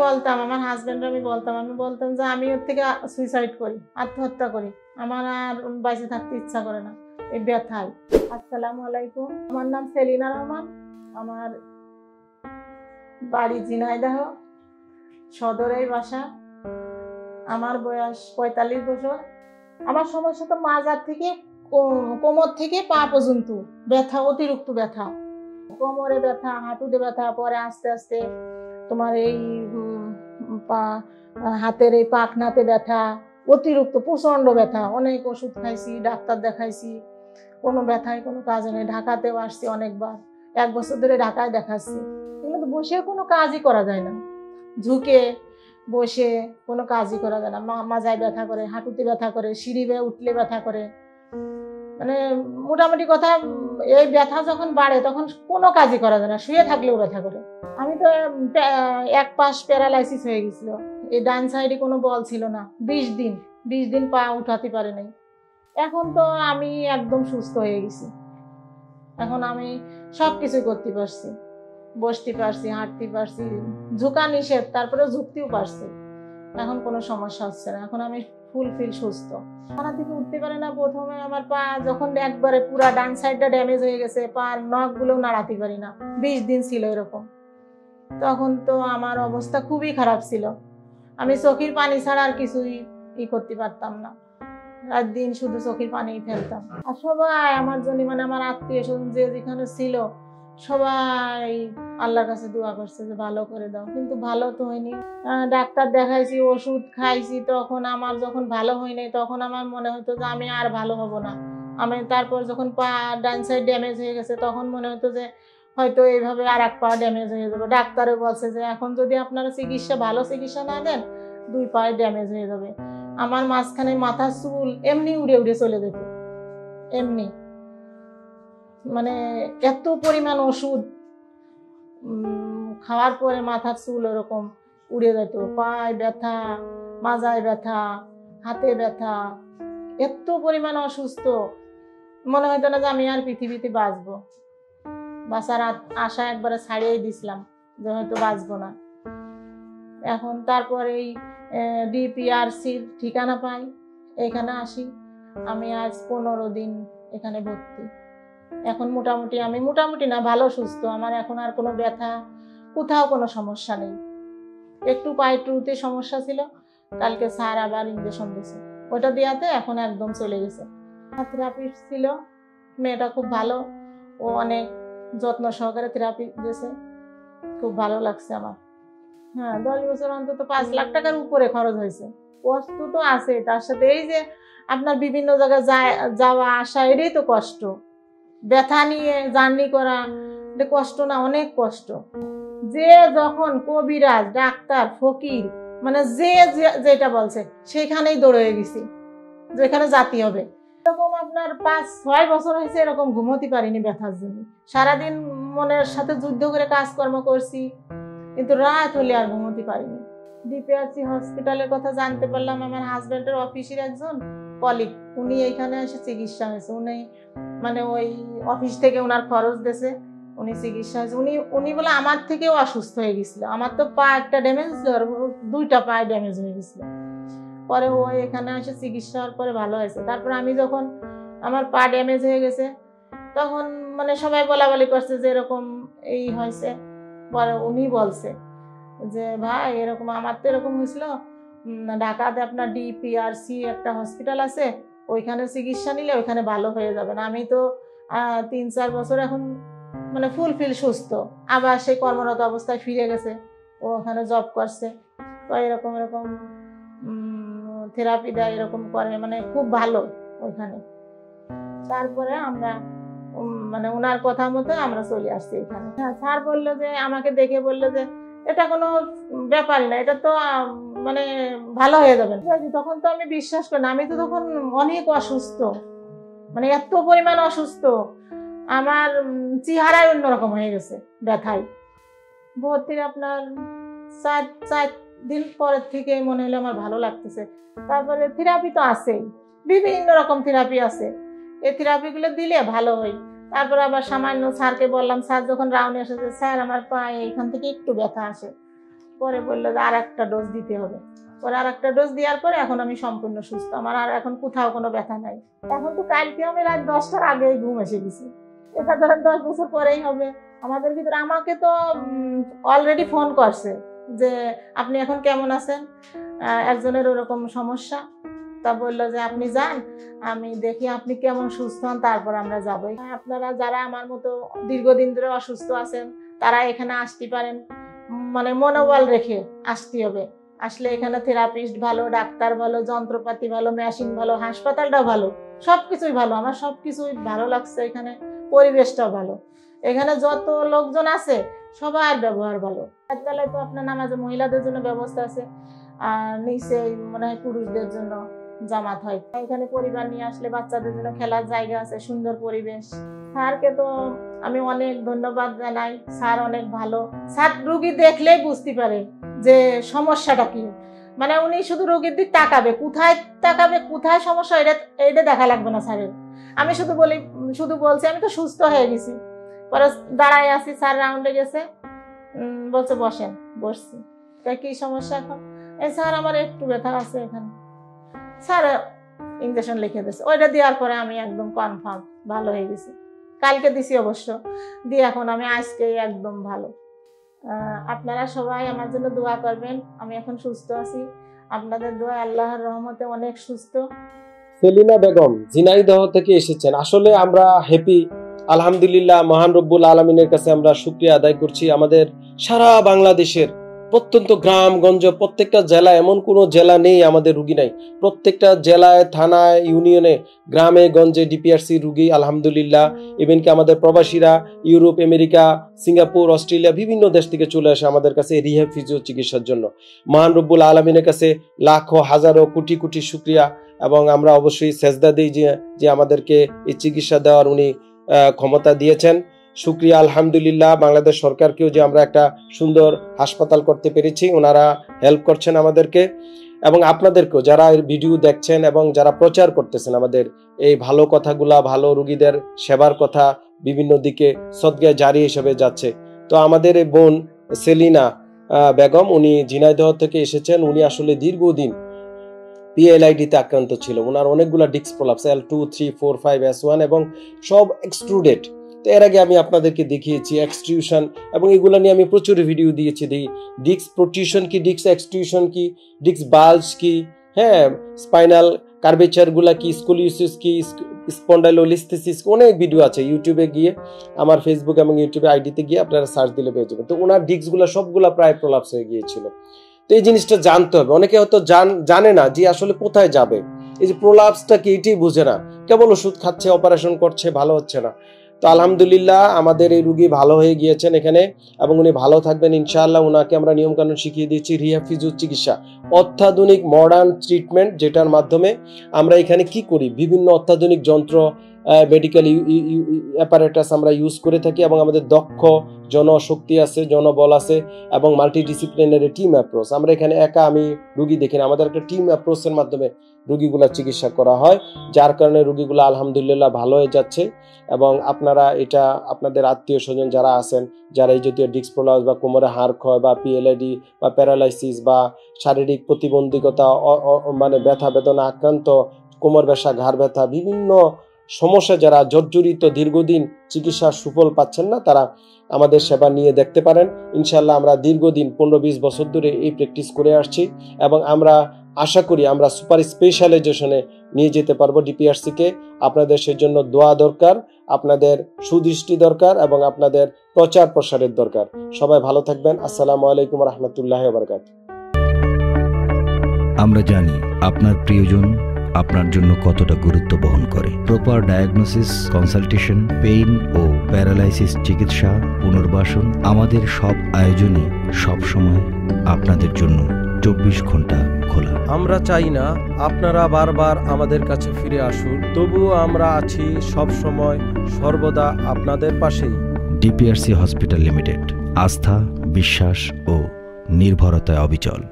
বলতাম আমার হাজবেন্ড, আমি বলতাম যে আমি ওর থেকে সুইসাইড করি, আত্মহত্যা করি, আমার আর বাইসে থাকতে ইচ্ছা করে না এই ব্যথায়। আসসালামু আলাইকুম, আমার নাম সেলিনা রহমান, আমার বাড়ি ঝিনাইদহ, সদরেই বাসা। আমার বয়স 45 বছর। আমার সমস্যা তো মাজার থেকে কোমর থেকে পা পর্যন্ত ব্যথা, অতিরিক্ত ব্যথা, কোমরে ব্যথা, হাঁটুতে ব্যথা, পরে আস্তে আস্তে তোমার এই হাতের এই পাখনাতে ব্যথা, অতিরিক্ত প্রচন্ড ব্যথা। অনেক ওষুধ খাইছি, ডাক্তার দেখাইছি, কোনো ব্যথায় কোনো কাজ নেই। ঢাকাতেও আসছি অনেকবার, 1 বছর ধরে ঢাকায় দেখাচ্ছি, কিন্তু বসে কোনো কাজই করা যায় না। ঝুঁকে বসে কোনো কাজই করা যায় না। মাজায় ব্যথা করে, হাঁটুতে ব্যথা করে, সিঁড়ি বেয়ে উঠলে ব্যথা করে, মানে মোটামুটি কথা এই ব্যথা যখন বাড়ে তখন কোনো কাজই করা যায় না, শুয়ে থাকলেও ব্যথা করে। আমি তো এক পাশ প্যারালাইসিস হয়ে গেছিল, এই ডান সাইডে কোনো বল ছিল না। 20 দিন পা উঠাতে পারে নাই। এখন তো আমি একদম সুস্থ হয়ে গেছি, এখন আমি সবকিছুই করতে পারছি, বসতে পারছি, হাঁটতে পারছি, ঝুঁকা নিষেধ, তারপরে ঝুঁকতেও পারছি। এখন কোনো সমস্যা হচ্ছে না, এখন আমি ফুলফিল সুস্থ। খানা থেকে উঠতে পারে না। প্রথমে আমার পা যখন একবারে পুরা ডান সাইডটা ড্যামেজ হয়ে গেছে, পার নখগুলোও নাড়াতে পারি না, 20 দিন ছিল এরকম। তখন তো আমার অবস্থা খুবই খারাপ ছিল, আমি চোখের পানি ছাড়া আর কিছুই করতে পারতাম না। রাত দিন শুধু চোখের পানি ফেলতাম। আর সবাই আমার জন্য, মানে আমার আত্মীয় স্বজন যে যেখানে ছিল, সবাই আল্লাহর কাছে দোয়া করছে যে ভালো করে দাও, কিন্তু ভালো তো হয়নি। ডাক্তার দেখাইছি, ওষুধ খাইছি, তখন আমার যখন ভালো হয় নাই তখন আমার মনে হতো যে আমি আর ভালো হব না। আমি তারপর যখন পা ডান সাইড ড্যামেজ হয়ে গেছে তখন মনে হতো যে হয়তো এইভাবে আর এক পা ড্যামেজ হয়ে যাবে। ডাক্তারে বলছে যে এখন যদি আপনারা ভালো চিকিৎসা না দেন 2 পায়ে ড্যামেজ হয়ে যাবে। আমার মাঝখানে মাথার চুল এমনি উড়ে উড়ে চলে যেত, এমনি, মানে এত পরিমাণ ওষুধ খাওয়ার পরে মাথার চুল এরকম উড়ে যেত। পায়ে ব্যথা, মাজায় ব্যথা, হাতে ব্যথা, এত পরিমাণ অসুস্থ, মনে হতো না যে আমি আর পৃথিবীতে বাঁচবো। বাঁচার আশা একবারে ছাড়িয়ে দিছিলাম যে হয়তো বাঁচবো না। এখন তারপর এই ডিপিআরসির ঠিকানা পাই, এখানে আসি। আমি আজ 15 দিন এখানে ভর্তি। এখন আমি মোটামুটি না, ভালো সুস্থ। আমার এখন আর কোনো ব্যথা, কোথাও কোনো সমস্যা নেই। একটু পায়ে ট্রুতে সমস্যা ছিল, কালকে স্যার আবার ইঞ্জেকশন দিয়েছে, ওটা দেওয়াতে এখন একদম চলে গেছে। থেরাপিস্ট ছিল, মেয়েটা খুব ভালো, ও অনেক যত্ন সহকারে থেরাপি দিয়েছে, খুব ভালো লাগছে আমার। হ্যাঁ, 10 বছর অন্তত 5 লাখ টাকার উপরে খরচ হয়েছে। কষ্ট তো আছে, তার সাথে এই যে আপনার বিভিন্ন জায়গায় যাওয়া আসা, এটাই তো কষ্ট। ব্যথা নিয়ে জার্নি করা এটা কষ্ট না, অনেক কষ্ট। যে যখন কবিরাজ, ডাক্তার, ফকির, মানে যে যেটা বলছে সেখানেই দৌড়ে গেছি, যেখানে জাতি হবে। এরকম আপনার 5-6 বছর হয়েছে এরকম ঘুমোতে পারিনি ব্যথার জন্য। সারাদিন মনের সাথে যুদ্ধ করে কাজকর্ম করছি, কিন্তু রাত হলে আর ঘুমোতে পারিনি। ডিপিআরসি হসপিটালের কথা জানতে পারলাম আমার হাজব্যান্ডের অফিসের একজন কলিগ, উনি এইখানে এসে চিকিৎসা হয়েছে। উনি মানে ওই অফিস থেকে ওনার খরচ দিয়েছে, উনি চিকিৎসা হয়েছে। উনি বলে আমার থেকেও অসুস্থ হয়ে গেছিল। আমার তো পা একটা ড্যামেজ ছিল আর 2টা পায়ে ড্যামেজ হয়ে গেছিল। পরে ও এখানে এসে চিকিৎসা হওয়ার পরে ভালো হয়েছে। তারপর আমি যখন আমার পা ড্যামেজ হয়ে গেছে তখন মানে সবাই বলাবলি করছে যে এরকম এই হয়েছে। পরে উনি বলছে যে ভাই এরকম আমার তো এরকম হয়েছিল, ঢাকাতে আপনার ডিপিআরসি একটা হসপিটাল আছে, ওইখানে চিকিৎসা নিলে ওইখানে ভালো হয়ে যাবে না। আমি তো 3-4 বছর এখন মানে ফুলফিল সুস্থ, আবার সেই কর্মরত অবস্থায় ফিরে গেছে, ও ওখানে জব করছে। তো এরকম থেরাপি দেয়, এরকম করে, মানে খুব ভালো ওইখানে। তারপরে আমরা মানে ওনার কথা মতো আমরা চলে আসছি এখানে। হ্যাঁ, স্যার বললো যে, আমাকে দেখে বললো যে এটা কোনো ব্যাপারই না, এটা তো মানে ভালো হয়ে যাবে। তখন তো আমি বিশ্বাস করি না, আমি তো তখন অনেক অসুস্থ, মানে এত পরিমাণ অসুস্থ, আমার চেহারাই অন্যরকম হয়ে গেছে ব্যথায়। ভর্তির আপনার 4 দিন পরের থেকে মনে হলো আমার ভালো লাগতেছে। তারপরে থেরাপি তো আছেই, বিভিন্ন রকম থেরাপি আছে, এই থেরাপিগুলো দিলে ভালো হয়। তারপর আবার সামান্য স্যারকে বললাম, স্যার যখন রাউন্ডে এসেছে, স্যার আমার পায়ে এখান থেকে একটু ব্যথা আসে। পরে বললো যে আর একটা ডোজ দিতে হবে। পরে আর একটা ডোজ দেওয়ার পরে এখন আমি সম্পূর্ণ সুস্থ, আমার আর এখন কোথাও কোনো ব্যথা নাই। এখন তো কালকে আমি রাত 10টার আগেই ঘুম এসে গেছি। এটা ধরেন 10 বছর পরেই হবে। আমাদের ভিতরে আমাকে তো অলরেডি ফোন করছে যে আপনি এখন কেমন আছেন, একজনের ওরকম সমস্যা, তা বললো যে আপনি যান, আমি দেখি আপনি কেমন সুস্থ হন, তারপর আমরা যাবো। আপনারা যারা আমার মতো দীর্ঘদিন ধরে অসুস্থ আছেন তারা এখানে আসতে পারেন, মানে মনোবল রেখে আসতে হবে। আসলে এখানে থেরাপিস্ট ভালো, ডাক্তার ভালো, যন্ত্রপাতি ভালো, মেশিন ভালো, হাসপাতালটা ভালো, সবকিছুই ভালো। আমার সবকিছুই ভালো লাগছে, এখানে পরিবেশটাও ভালো, এখানে যত লোকজন আছে সবার ব্যবহার ভালো। একতলায় তো আপনার নামাজে মহিলাদের জন্য ব্যবস্থা আছে, আর নিচে মনে হয় পুরুষদের জন্য জামাত হয়। এখানে পরিবার নিয়ে আসলে বাচ্চাদের জন্য খেলার জায়গা আছে, সুন্দর পরিবেশ। স্যারকে তো আমি অনেক ধন্যবাদ জানাই, স্যার অনেক ভালো। স্যার রুগী দেখলেই বুঝতে পারে যে সমস্যাটা কি, মানে উনি শুধু রোগীর দিক তাকাবে, কোথায় সমস্যা এটা দেখা লাগবে না স্যারের। আমি শুধু বলছি আমি তো সুস্থ হয়ে গেছি। পরে দাঁড়ায় আছি, স্যার রাউন্ডে গেছে, বলছে বসেন, বসছি। তাই কি সমস্যা এখন? এই স্যার আমার একটু ব্যথা আছে এখানে। স্যার ইঞ্জেকশন লিখে দিয়েছে, ওইটা দেওয়ার পরে আমি একদম কনফার্ম ভালো হয়ে গেছি। কালকে দিছি অবশ্য, দিয়ে এখন আমি আজকেই একদম ভালো। আপনারা সবাই আমার জন্য দোয়া করবেন, আমি এখন সুস্থ আছি। আপনাদের দোয়া, আল্লাহর রহমতে অনেক সুস্থ। সেলিনা বেগম ঝিনাইদহ থেকে এসেছেন। আসলে আমরা হ্যাপি, আলহামদুলিল্লাহ। মহান রব্বুল আলমিনের কাছে আমরা শুকরিয়া আদায় করছি। আমাদের সারা বাংলাদেশের প্রত্যন্ত গ্রামগঞ্জ, প্রত্যেকটা জেলায় এমন কোনো জেলা নেই আমাদের রুগী নাই। প্রত্যেকটা জেলায়, থানায়, ইউনিয়নে, গ্রামে গঞ্জে ডিপিআরসি রুগী আলহামদুলিল্লাহ। ইভেনকি আমাদের প্রবাসীরা ইউরোপ, আমেরিকা, সিঙ্গাপুর, অস্ট্রেলিয়া বিভিন্ন দেশ থেকে চলে আসে আমাদের কাছে রিহ্যাব ফিজিও চিকিৎসার জন্য। মহান রব্বুল আলমিনের কাছে লাখো, হাজারো, কোটি কোটি শুকরিয়া। এবং আমরা অবশ্যই সেজদা দিই যে আমাদেরকে এই চিকিৎসা দেওয়ার উনি ক্ষমতা দিয়েছেন। শুকরিয়া আলহামদুলিল্লাহ। বাংলাদেশ সরকারকেও যে আমরা একটা সুন্দর হাসপাতাল করতে পেরেছি, ওনারা হেল্প করছেন আমাদেরকে। এবং আপনাদেরকেও যারা এর ভিডিও দেখছেন এবং যারা প্রচার করতেছেন আমাদের এই ভালো কথাগুলা, ভালো রোগীদের সেবার কথা বিভিন্ন দিকে সদগায়ে জারি হিসেবে যাচ্ছে। তো আমাদের এই বোন সেলিনা বেগম, উনি ঝিনাইদহ থেকে এসেছেন। উনি আসলে দীর্ঘদিন PLID-তে আক্রান্ত ছিল। ওনার অনেকগুলা ডিস্ক প্রলাপস L2, 3, 4, 5, S1 এবং সব এক্সট্রুডেড। তো এর আগে আমি আপনাদেরকে দেখিয়েছি এক্সট্রুশন, এবং এগুলো নিয়ে আমি প্রচুর ভিডিও দিয়েছি। ডিস্ক প্রোটিউশন কি, ডিস্ক এক্সট্রুশন কি, ডিস্ক বাল্জ কি, হ্যাঁ, স্পাইনাল কার্ভেচার গুলা কি, স্কোলিওসিস কি, স্পন্ডাইলোলিস্থেসিস, অনেক ভিডিও আছে। ইউটিউবে গিয়ে, আমার ফেসবুক এবং ইউটিউবে আইডিতে গিয়ে আপনারা সার্চ দিলে পেয়ে যাবেন। তো ওনার ডিস্ক গুলা সবগুলা প্রায় প্রলাপস হয়ে গিয়েছিল। তো এই জিনিসটা জানতে হবে। অনেকে হয়তো জানে না যে আসলে কোথায় যাবে। এই যে প্রলাপসটা কি, এটাই বুঝে না, কেবল ওষুধ খাচ্ছে, অপারেশন করছে, ভালো হচ্ছে না। তো আলহামদুলিল্লাহ আমাদের এই রুগী ভালো হয়ে গিয়েছেন এখানে, এবং উনি ভালো থাকবেন ইনশাআল্লাহ। ওনাকে আমরা নিয়মকানুন শিখিয়ে দিয়েছি রিহ্যাব ফিজিও চিকিৎসা, অত্যাধুনিক মডার্ন ট্রিটমেন্ট, যেটার মাধ্যমে আমরা এখানে কি করি, বিভিন্ন অত্যাধুনিক যন্ত্র, মেডিকেল অ্যাপারেটাস আমরা ইউজ করে থাকি, এবং আমাদের দক্ষ জনশক্তি আছে, জনবল আছে, এবং মাল্টিডিসিপ্লিনারি টিম অ্যাপ্রোচ। আমরা এখানে একা আমি রুগী দেখি না, আমাদের একটা টিম অ্যাপ্রোচের মাধ্যমে রুগীগুলা চিকিৎসা করা হয়, যার কারণে রুগীগুলো আলহামদুলিল্লাহ ভালো হয়ে যাচ্ছে। এবং আপনারা এটা আপনাদের আত্মীয় স্বজন যারা আছেন, যারা এই জাতীয় ডিস্ক প্রলাপস বা কোমরে হাড় ক্ষয় বা PLID বা প্যারালাইসিস বা শারীরিক প্রতিবন্ধকতা, মানে ব্যথা বেদনা আক্রান্ত, কোমর ব্যথা, ঘাড় ব্যথা, বিভিন্ন সমস্যা যারা জর্জরিত, দীর্ঘদিন চিকিৎসার সুফল পাচ্ছেন না, তারা আমাদের সেবা নিয়ে দেখতে পারেন। ইনশাল্লাহ আমরা দীর্ঘদিন 15-20 বছর ধরে এই প্র্যাকটিস করে আসছি, এবং আমরা আশা করি আমরা সুপার স্পেশালাইজেশনে নিয়ে যেতে পারবো ডিপিআরসিকে। আপনাদের সেজন্য দোয়া দরকার, আপনাদের সুদৃষ্টি দরকার, এবং আপনাদের প্রচার প্রসারের দরকার। সবাই ভালো থাকবেন। আসসালামু আলাইকুম রহমতুল্লাহি ওয়া বারাকাতুহু। আমরা জানি আপনার প্রিয়জন আপনার জন্য কতটা গুরুত্ব বহন করে। প্রপার ডায়াগনোসিস, কনসালটেশন, পেইন ও প্যারালাইসিস চিকিৎসা, পুনর্বাসন, আমাদের সব আয়োজনে সবসময় আপনাদের জন্য 24 ঘন্টা খোলা। আমরা চাই না আপনারা বারবার আমাদের কাছে ফিরে আসুন, তবুও আমরা আছি সব সময় সর্বদা আপনাদের পাশেই। ডিপিআরসি হসপিটাল লিমিটেড, আস্থা, বিশ্বাস ও নির্ভরতায় অবিচল।